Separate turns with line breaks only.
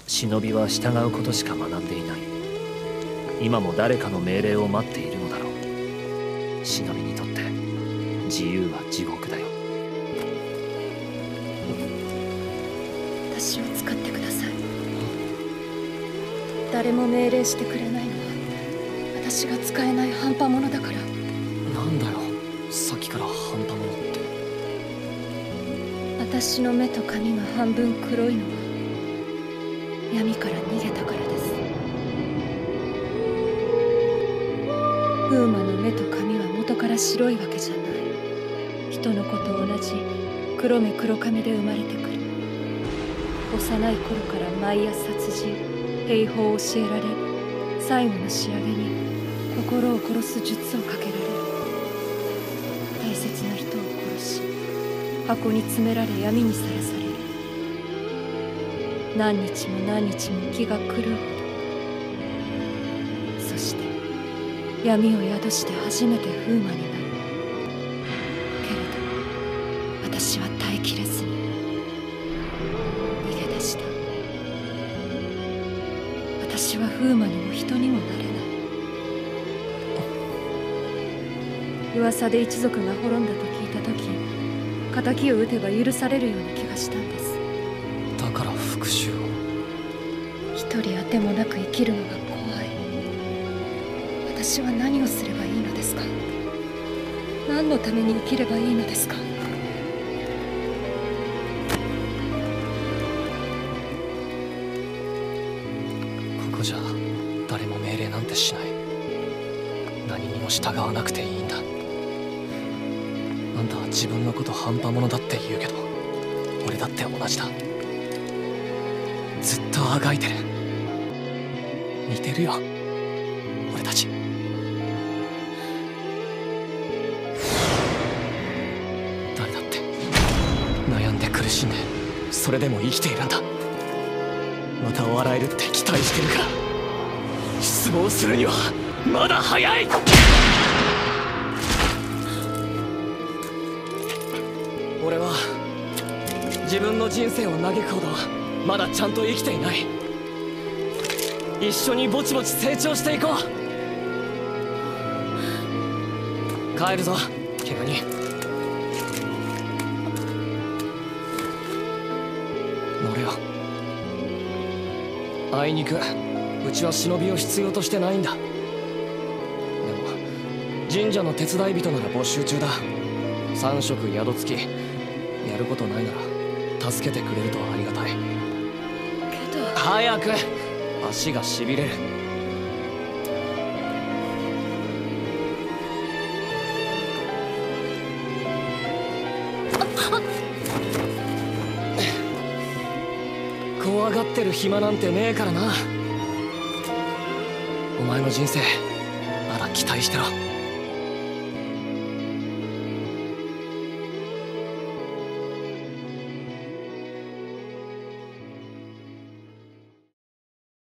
忍びは従うことしか学んでいない。今も誰かの命令を待っているのだろう。忍びにとって自由は地獄だよ。
私を使ってください。誰も命令してくれないのは私が使えない半端者だから。
なんだよ、さっきから半端者って。
私の目と髪が半分黒いのは闇から逃げたからです。風魔の目と髪は元から白いわけじゃない。人の子と同じ黒目黒髪で生まれてくる。幼い頃から毎夜殺人兵法を教えられ、最後の仕上げに心を殺す術をかけられる。大切な人を殺し箱に詰められ闇にさらされる。何日も何日も気が狂うほど。そして闇を宿して初めて風魔になる。けれど私は耐えきれずに逃げ出した。私は風魔にも人にもなれない。噂で一族が滅んだと聞いた時、仇を討てば許されるような気がしたんです。
だから復讐を。
一人当てもなく生きるのが怖い。私は何をすればいいのですか？何のために生きればいいのですか？
ここじゃ誰も命令なんてしない。何にも従わなくていいんだ。あんたは自分のこと半端者だって言うけど、俺だって同じだ。ずっとあがいてる。似てるよ、俺たち。誰だって悩んで苦しんで、それでも生きているんだ。また笑えるって期待してるから。失望するにはまだ早い。俺は自分の人生を嘆くほどまだちゃんと生きていない。一緒にぼちぼち成長していこう。帰るぞ、怪我人。乗れよ。あいにくうちは忍びを必要としてないんだ。でも神社の手伝い人なら募集中だ。3食宿付き。やることないなら助けてくれるとありがたい。け
ど
早く。足がしびれる。怖がってる暇なんてねえからな。お前の人生まだ期待してろ。